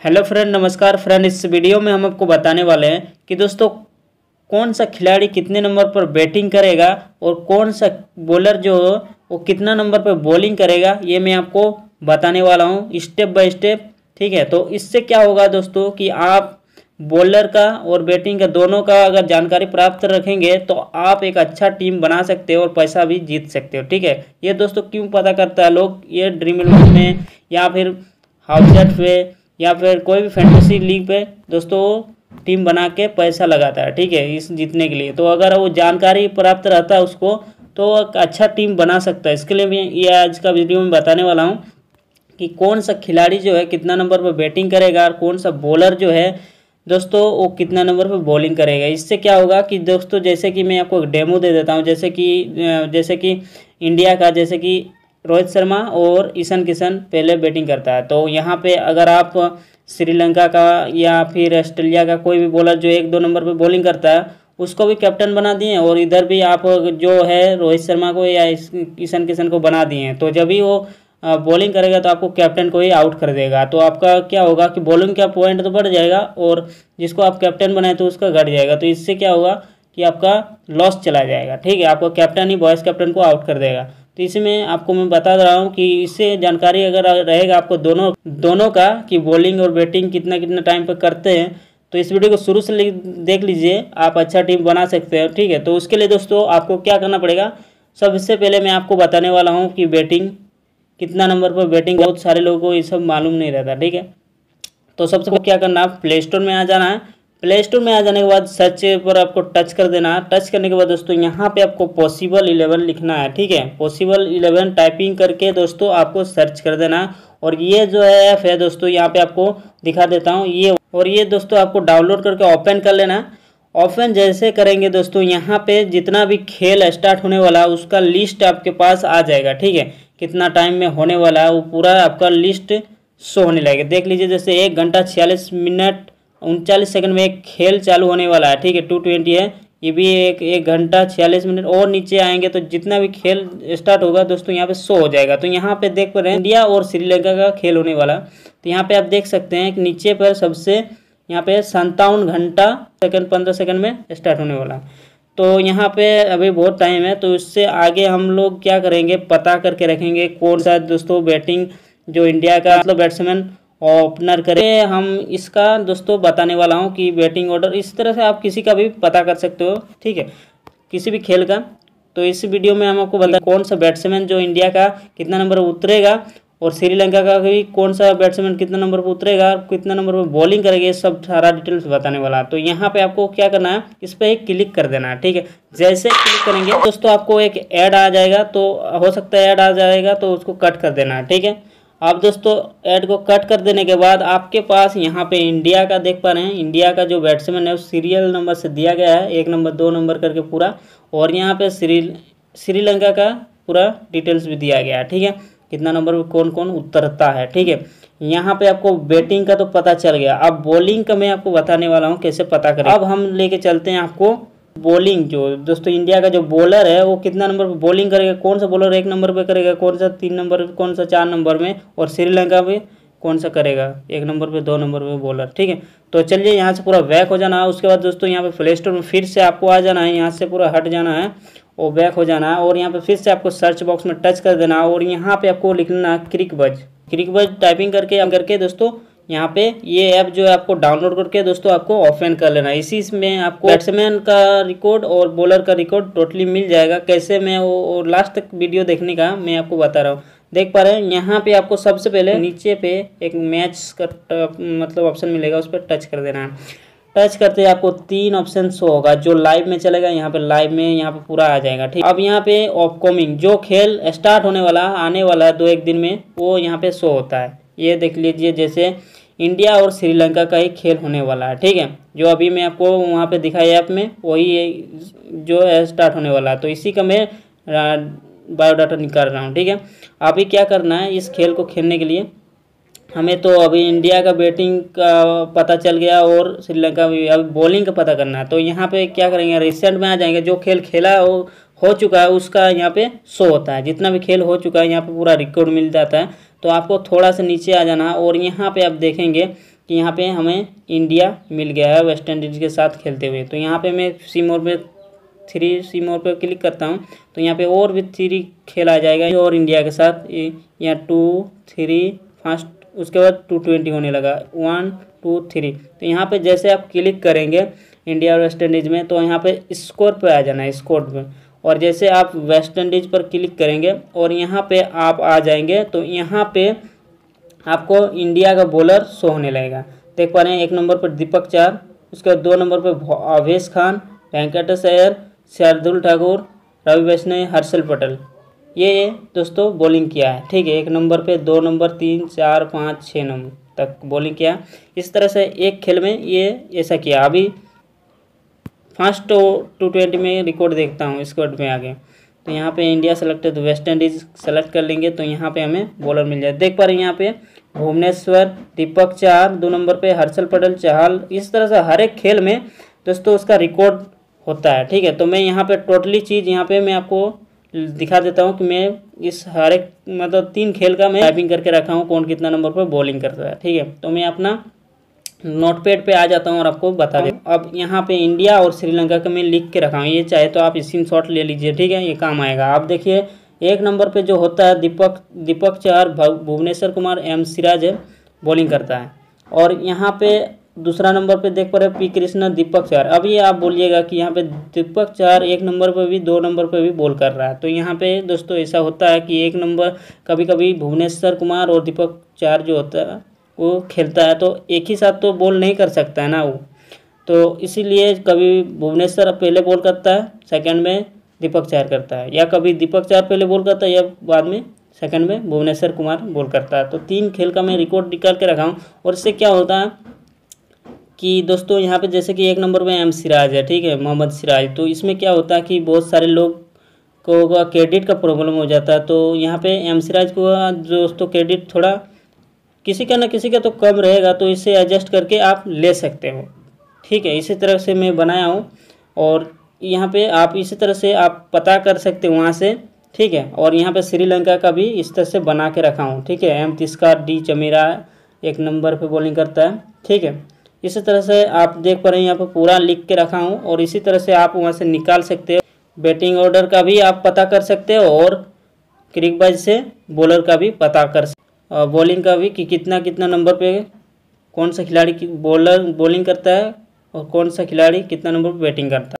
Hello friend, नमस्कार friend. इस video में हम आपको बताने वाले हैं कि दोस्तों कौन सा खिलाड़ी कितने नंबर पर बैटिंग करेगा और कौन सा बॉलर जो हो वो कितना नंबर पर बॉलिंग करेगा। ये मैं आपको बताने वाला हूँ स्टेप बाय स्टेप। ठीक है, तो इससे क्या होगा दोस्तों कि आप बॉलर का और बैटिंग का दोनों का अगर जानकारी प्राप्त रखेंगे तो आप एक अच्छा टीम बना सकते हो और पैसा भी जीत सकते हो। ठीक है, ये दोस्तों क्यों पता करता है लोग, ये ड्रीम 11 में या फिर हाउसजेट पे या फिर कोई भी फैंटेसी लीग पे दोस्तों टीम बना के पैसा लगाता है। ठीक है, इस जीतने के लिए। तो अगर वो जानकारी प्राप्त रहता है उसको तो एक अच्छा टीम बना सकता है। इसके लिए मैं ये आज का वीडियो में बताने वाला हूँ कि कौन सा खिलाड़ी जो है कितना नंबर पर बैटिंग करेगा और कौन सा बॉलर जो है दोस्तों वो कितना नंबर पर बॉलिंग करेगा। इससे क्या होगा कि दोस्तों जैसे कि मैं आपको एक डेमो दे देता हूँ। जैसे कि इंडिया का जैसे कि रोहित शर्मा और ईशान किशन पहले बैटिंग करता है। तो यहाँ पे अगर आप श्रीलंका का या फिर ऑस्ट्रेलिया का कोई भी बॉलर जो 1-2 नंबर पे बॉलिंग करता है उसको भी कैप्टन बना दिए और इधर भी आप जो है रोहित शर्मा को या ईशान किशन को बना दिए हैं। तो जब भी वो बॉलिंग करेगा तो आपको कैप्टन को ही आउट कर देगा। तो आपका क्या होगा कि बॉलिंग का पॉइंट तो बढ़ जाएगा और जिसको आप कैप्टन बनाए तो उसका घट जाएगा। तो इससे क्या होगा कि आपका लॉस चला जाएगा। ठीक है, आपको कैप्टन ही वाइस कैप्टन को आउट कर देगा। तो इसमें आपको मैं बता रहा हूँ कि इससे जानकारी अगर रहेगा आपको दोनों का कि बॉलिंग और बैटिंग कितना कितना टाइम पर करते हैं तो इस वीडियो को शुरू से देख लीजिए, आप अच्छा टीम बना सकते हो। ठीक है, तो उसके लिए दोस्तों आपको क्या करना पड़ेगा, सबसे पहले मैं आपको बताने वाला हूँ कि बैटिंग कितना नंबर पर बैटिंग। बहुत सारे लोगों को ये सब मालूम नहीं रहता। ठीक है, तो सबसे पहले क्या करना है, प्ले स्टोर में आ जाना है। प्ले स्टोर में आ जाने के बाद सर्च पर आपको टच कर देना है। टच करने के बाद दोस्तों यहाँ पे आपको पॉसिबल 11 लिखना है। ठीक है, पॉसिबल 11 टाइपिंग करके दोस्तों आपको सर्च कर देना है। और ये जो है ऐप है दोस्तों यहाँ पे आपको दिखा देता हूँ ये दोस्तों आपको डाउनलोड करके ओपन कर लेना है। ओपन जैसे करेंगे दोस्तों यहाँ पे जितना भी खेल स्टार्ट होने वाला है उसका लिस्ट आपके पास आ जाएगा। ठीक है, कितना टाइम में होने वाला है वो पूरा आपका लिस्ट शो होने लगेगा। देख लीजिए जैसे 1 घंटा 46 मिनट 39 सेकंड में एक खेल चालू होने वाला है। ठीक है, 220 है, ये भी एक घंटा 46 मिनट। और नीचे आएंगे तो जितना भी खेल स्टार्ट होगा दोस्तों यहाँ पे शो हो जाएगा। तो यहाँ पे देख पा रहे हैं इंडिया और श्रीलंका का खेल होने वाला। तो यहाँ पे आप देख सकते हैं कि नीचे पर सबसे यहाँ पे 57 घंटा 15 सेकंड में स्टार्ट होने वाला। तो यहाँ पे अभी बहुत टाइम है, तो इससे आगे हम लोग क्या करेंगे पता करके रखेंगे कौन सा दोस्तों बैटिंग जो इंडिया का मतलब बैट्समैन ओपनर करें। हम इसका दोस्तों बताने वाला हूँ कि बैटिंग ऑर्डर इस तरह से आप किसी का भी पता कर सकते हो। ठीक है, किसी भी खेल का। तो इस वीडियो में हम आपको बता कौन सा बैट्समैन जो इंडिया का कितना नंबर पर उतरेगा और श्रीलंका का भी कौन सा बैट्समैन कितना नंबर पर उतरेगा और कितना नंबर पर बॉलिंग करेगा, ये सब सारा डिटेल्स बताने वाला। तो यहाँ पे आपको क्या करना है, इस पर एक क्लिक कर देना है। ठीक है, जैसे क्लिक करेंगे दोस्तों आपको एक ऐड आ जाएगा। तो हो सकता है ऐड आ जाएगा तो उसको कट कर देना है। ठीक है, आप दोस्तों ऐड को कट कर देने के बाद आपके पास यहाँ पे इंडिया का देख पा रहे हैं, इंडिया का जो बैट्समैन है उस सीरियल नंबर से दिया गया है, 1 नंबर 2 नंबर करके पूरा। और यहाँ पे श्रीलंका का पूरा डिटेल्स भी दिया गया है। ठीक है, कितना नंबर पे कौन कौन उतरता है। ठीक है, यहाँ पे आपको बैटिंग का तो पता चल गया। अब बॉलिंग का मैं आपको बताने वाला हूँ कैसे पता करें। अब हम लेके चलते हैं आपको बॉलिंग। जो दोस्तों इंडिया का जो बॉलर है वो कितना नंबर पर बॉलिंग करेगा, कौन सा बॉलर 1 नंबर पे करेगा, कौन सा 3 नंबर पे, कौन सा 4 नंबर में, और श्रीलंका में कौन सा करेगा 1 नंबर पे 2 नंबर पे बॉलर। ठीक है, तो चलिए यहाँ से पूरा बैक हो जाना है। उसके बाद दोस्तों यहाँ पे प्ले स्टोर में फिर से आपको आ जाना है, यहाँ से पूरा हट जाना है और बैक हो जाना है। और यहाँ पे फिर से आपको सर्च बॉक्स में टच कर देना और यहाँ पे आपको लिखना क्रिकबज टाइपिंग करके दोस्तों यहाँ पे ये ऐप जो है आपको डाउनलोड करके दोस्तों आपको ओपन कर लेना है। इसी में आपको बैट्समैन का रिकॉर्ड और बॉलर का रिकॉर्ड टोटली मिल जाएगा। कैसे मैं वो लास्ट तक वीडियो देखने का मैं आपको बता रहा हूँ। देख पा रहे हैं यहाँ पे आपको सबसे पहले नीचे पे एक मैच का मतलब ऑप्शन मिलेगा, उस पर टच कर देना है। टच करते आपको 3 ऑप्शन शो होगा, जो लाइव में चलेगा यहाँ पे लाइव में यहाँ पे पूरा आ जाएगा। ठीक, अब यहाँ पे अपकमिंग जो खेल स्टार्ट होने वाला आने वाला है 2-1 दिन में वो यहाँ पे शो होता है। ये देख लीजिए जैसे इंडिया और श्रीलंका का ही खेल होने वाला है। ठीक है, जो अभी मैं आपको वहाँ पे दिखाया ऐप में वही जो है स्टार्ट होने वाला है। तो इसी का मैं बायोडाटा निकाल रहा हूँ। ठीक है, अभी क्या करना है इस खेल को खेलने के लिए हमें, तो अभी इंडिया का बैटिंग का पता चल गया और श्रीलंका भी, अभी बॉलिंग का पता करना है। तो यहाँ पे क्या करेंगे, रिसेंट में आ जाएंगे, जो खेल खेला हो चुका है उसका यहाँ पे शो होता है। जितना भी खेल हो चुका है यहाँ पे पूरा रिकॉर्ड मिल जाता है। तो आपको थोड़ा सा नीचे आ जाना है और यहाँ पे आप देखेंगे कि यहाँ पे हमें इंडिया मिल गया है वेस्ट इंडीज़ के साथ खेलते हुए। तो यहाँ पे मैं सी मोर पे 3 मोर पे क्लिक करता हूँ तो यहाँ पे और भी 3 खेल आ जाएगा और इंडिया के साथ यहाँ 2 3 फर्स्ट, उसके बाद 220 होने लगा 1 2 3। तो यहाँ पे जैसे आप क्लिक करेंगे इंडिया और वेस्ट इंडीज़ में तो यहाँ पे स्कोर पे आ जाना है, स्कोर पे। और जैसे आप वेस्ट इंडीज़ पर क्लिक करेंगे और यहाँ पे आप आ जाएंगे तो यहाँ पे आपको इंडिया का बॉलर शो होने लगेगा। देख पा रहे हैं 1 नंबर पर दीपक चार, उसके बाद 2 नंबर पर अवेश खान, वेंकटेश अय्यर, शार्दुल ठाकुर, रवि वैष्णव, हर्षल पटेल, ये दोस्तों बॉलिंग किया है। ठीक है, 1 नंबर पे 2 नंबर 3 4 5 6 नंबर तक बॉलिंग किया। इस तरह से एक खेल में ये ऐसा किया। अभी फर्स्ट 220 में रिकॉर्ड देखता हूँ स्क्वाड में आगे, तो यहाँ पे इंडिया सेलेक्ट है तो वेस्ट इंडीज़ सेलेक्ट कर लेंगे तो यहाँ पे हमें बॉलर मिल जाए। देख पा रहे हैं यहाँ पे भुवनेश्वर, दीपक चार, 2 नंबर पे हर्षल पटेल, चहल। इस तरह से हर एक खेल में दोस्तों उसका रिकॉर्ड होता है। ठीक है, तो मैं यहाँ पे टोटली चीज़ यहाँ पे मैं आपको दिखा देता हूँ कि मैं इस हर एक मतलब 3 खेल का मैं टाइपिंग करके रखा हूँ कौन कितना नंबर पर बॉलिंग करता है। ठीक है, तो मैं अपना नोटपैड पे आ जाता हूँ और आपको बता दें। अब यहाँ पे इंडिया और श्रीलंका का मैं लिख के रखा हूँ, ये चाहे तो आप स्क्रीनशॉट ले लीजिए। ठीक है, ये काम आएगा। आप देखिए 1 नंबर पे जो होता है दीपक चार, भुवनेश्वर कुमार, एम सिराज बॉलिंग करता है। और यहाँ पे दूसरा नंबर पे देख पा रहे पी कृष्णा, दीपक चार। अब ये आप बोलिएगा कि यहाँ पे दीपक चार 1 नंबर पे भी 2 नंबर पे भी बॉल कर रहा है। तो यहाँ पे दोस्तों ऐसा होता है कि 1 नंबर कभी कभी भुवनेश्वर कुमार और दीपक चार जो होता है वो खेलता है तो एक ही साथ तो बॉल नहीं कर सकता है ना वो, तो इसीलिए कभी भुवनेश्वर पहले बॉल करता है, सेकंड में दीपक चार करता है, या कभी दीपक चार पहले बॉल करता है या बाद में सेकंड में भुवनेश्वर कुमार बॉल करता है। तो 3 खेल का मैं रिकॉर्ड निकाल के रखा हूँ। और इससे क्या होता है कि दोस्तों यहाँ पे जैसे कि 1 नंबर पे एम सिराज है, ठीक है, मोहम्मद सिराज। तो इसमें क्या होता है कि बहुत सारे लोग को क्रेडिट का प्रॉब्लम हो जाता है। तो यहाँ पे एम सिराज को दोस्तों क्रेडिट थोड़ा किसी का ना किसी का तो कम रहेगा, तो इसे एडजस्ट करके आप ले सकते हो। ठीक है, इसी तरह से मैं बनाया हूँ और यहाँ पे आप इसी तरह से आप पता कर सकते हो वहाँ से। ठीक है, और यहाँ पे श्रीलंका का भी इस तरह से बना के रखा हूँ। ठीक है, एम तिस्कार, डी चमेरा 1 नंबर पे बॉलिंग करता है। ठीक है, इसी तरह से आप देख पा रहे हैं यहाँ पे पूरा लिख के रखा हूँ और इसी तरह से आप वहाँ से निकाल सकते हो। बैटिंग ऑर्डर का भी आप पता कर सकते हो और क्रिकबाज से बॉलर का भी पता कर सकते हो, बॉलिंग का भी कि कितना कितना नंबर पे कौन सा खिलाड़ी बॉलिंग करता है और कौन सा खिलाड़ी कितना नंबर पे बैटिंग करता है।